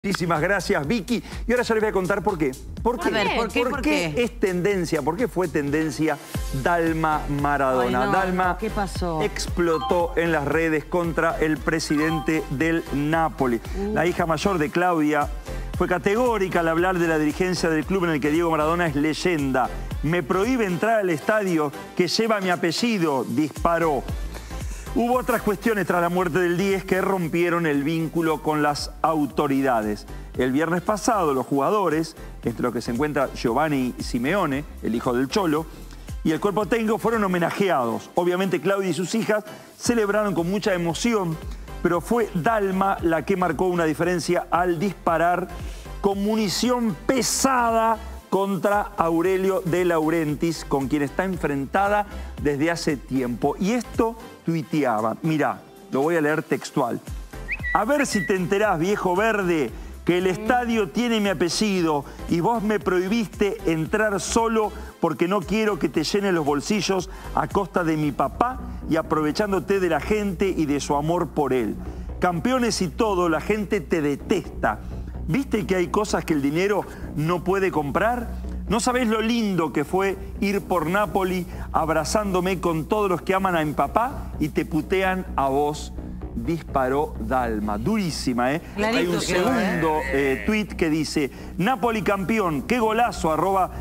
Muchísimas gracias, Vicky. Y ahora ya les voy a contar por qué. ¿Por qué? A ver, ¿por qué? Es tendencia? ¿Por qué fue tendencia Dalma Maradona? Ay, no, Dalma ¿qué pasó? explotó en las redes contra el presidente del Napoli. La hija mayor de Claudia fue categórica al hablar de la dirigencia del club en el que Diego Maradona es leyenda. Me prohíbe entrar al estadio que lleva mi apellido, disparó. Hubo otras cuestiones tras la muerte del 10 que rompieron el vínculo con las autoridades. El viernes pasado los jugadores, entre los que se encuentra Giovanni Simeone, el hijo del Cholo, y el cuerpo técnico fueron homenajeados. Obviamente Claudia y sus hijas celebraron con mucha emoción, pero fue Dalma la que marcó una diferencia al disparar con munición pesada contra Aurelio De Laurentiis, con quien está enfrentada desde hace tiempo. Y esto tuiteaba, mirá, lo voy a leer textual. A ver si te enterás, viejo verde, que el estadio tiene mi apellido y vos me prohibiste entrar solo porque no quiero que te llenen los bolsillos a costa de mi papá y aprovechándote de la gente y de su amor por él. Campeones y todo, la gente te detesta. ¿Viste que hay cosas que el dinero no puede comprar? ¿No sabés lo lindo que fue ir por Nápoli abrazándome con todos los que aman a mi papá y te putean a vos? Disparó Dalma. Durísima, ¿eh? Clarito. Hay un segundo tuit que dice: Nápoli campeón, qué golazo,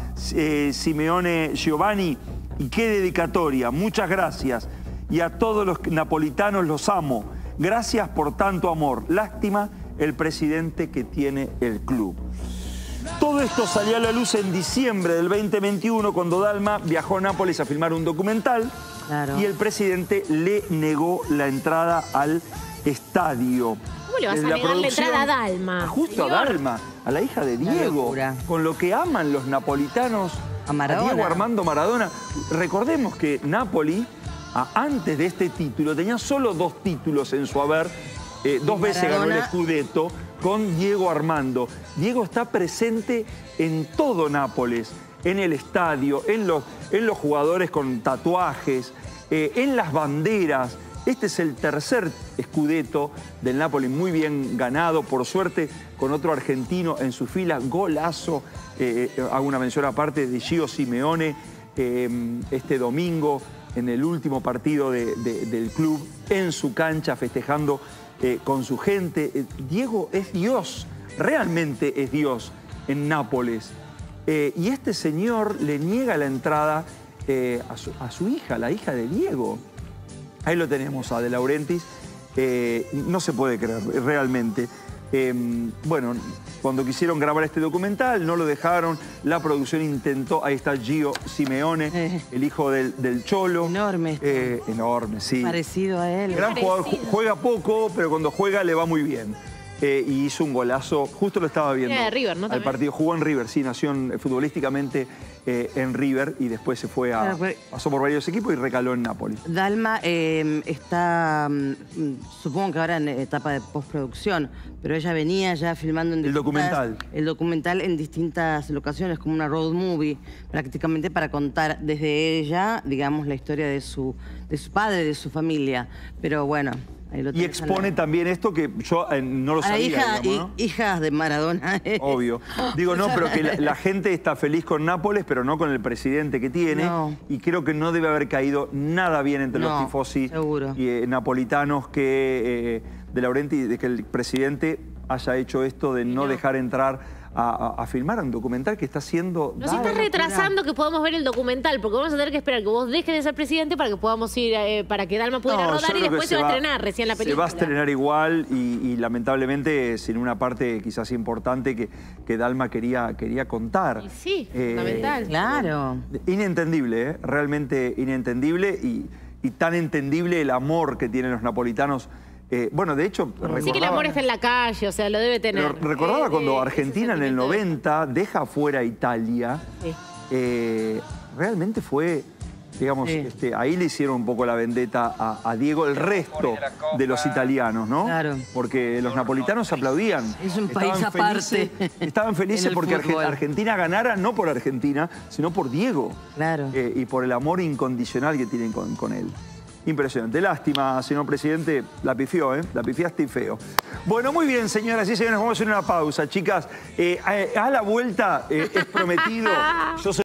@Simeone Giovanni, y qué dedicatoria. Muchas gracias. Y a todos los napolitanos los amo. Gracias por tanto amor. Lástima el presidente que tiene el club. Todo esto salió a la luz en diciembre del 2021 cuando Dalma viajó a Nápoles a filmar un documental. Claro. Y el presidente le negó la entrada al estadio. ¿Cómo le vas a negar la entrada a Dalma? Justo a Dalma, a la hija de Diego, con lo que aman los napolitanos a Diego Armando Maradona. Recordemos que Napoli, antes de este título, tenía solo 2 títulos en su haber. 2 veces ganó el Scudetto con Diego Armando. Diego está presente en todo Nápoles, en el estadio, en los jugadores con tatuajes, en las banderas. Este es el tercer Scudetto del Napoli, muy bien ganado, por suerte, con otro argentino en su fila. Golazo, hago una mención aparte de Gio Simeone, este domingo en el último partido del club, en su cancha, festejando con su gente. Diego es Dios, realmente es Dios en Nápoles. Y este señor le niega la entrada a su hija, la hija de Diego. Ahí lo tenemos a De Laurentiis. No se puede creer, realmente. Bueno, cuando quisieron grabar este documental no lo dejaron, la producción intentó, ahí está Gio Simeone, el hijo del Cholo. Enorme. Enorme, sí. Parecido a él. Gran jugador, juega poco, pero cuando juega le va muy bien. Y hizo un golazo, justo lo estaba viendo. De River, ¿no? Al partido, jugó en River, sí, nació futbolísticamente en River y después se fue pasó por varios equipos y recaló en Nápoles. Dalma está, supongo que ahora en etapa de postproducción, pero ella venía ya filmando en el documental en distintas locaciones, como una road movie, prácticamente para contar desde ella, digamos, la historia de su padre, de su familia. Pero bueno. Y expone también esto que yo no lo sabía, digamos, ¿no? Hijas de Maradona. Obvio. Digo, no, pero que la gente está feliz con Nápoles, pero no con el presidente que tiene. No. Y creo que no debe haber caído nada bien entre los tifosi y napolitanos que De Laurentiis, de que el presidente haya hecho esto de no dejar entrar a filmar un documental que está haciendo... Nos estás retrasando que podamos ver el documental, porque vamos a tener que esperar que vos dejes de ser presidente para que podamos ir, para que Dalma pudiera rodar y después se va a estrenar recién la película. Se va a estrenar igual y lamentablemente sin una parte quizás importante que Dalma quería contar. Y sí, fundamental. Claro. Inentendible, realmente inentendible y tan entendible el amor que tienen los napolitanos. Bueno, de hecho... Sí que el amor está en la calle, o sea, lo debe tener. Pero recordaba cuando Argentina en el 90 deja fuera a Italia. Sí. Realmente fue, digamos, ahí le hicieron un poco la vendetta a Diego, el resto de los italianos, ¿no? Claro. Porque los napolitanos aplaudían. Es un país aparte. Estaban felices porque Argentina ganara, no por Argentina, sino por Diego. Claro. Y por el amor incondicional que tienen con él. Impresionante. Lástima, señor presidente, la pifió, ¿eh? La pifiaste y feo. Bueno, muy bien, señoras y señores, vamos a hacer una pausa, chicas. A la vuelta es prometido. Yo